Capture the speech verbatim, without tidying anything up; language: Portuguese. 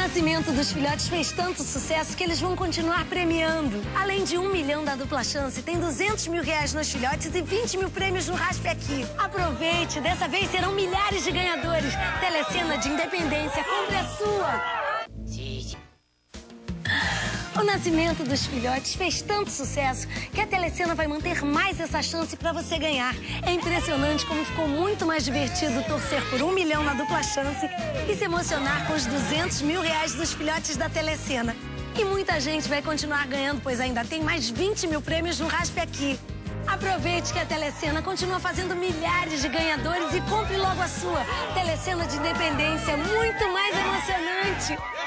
O nascimento dos filhotes fez tanto sucesso que eles vão continuar premiando. Além de um milhão da Dupla Chance, tem duzentos mil reais nos filhotes e vinte mil prêmios no Raspe Aqui. Aproveite, dessa vez serão milhares de ganhadores. Telecena de Independência, compre a sua. O nascimento dos filhotes fez tanto sucesso que a Telecena vai manter mais essa chance para você ganhar. É impressionante como ficou muito mais divertido torcer por um milhão na Dupla Chance e se emocionar com os duzentos mil reais dos filhotes da Telecena. E muita gente vai continuar ganhando, pois ainda tem mais vinte mil prêmios no Raspe Aqui. Aproveite que a Telecena continua fazendo milhares de ganhadores e compre logo a sua. Telecena de Independência, muito mais emocionante.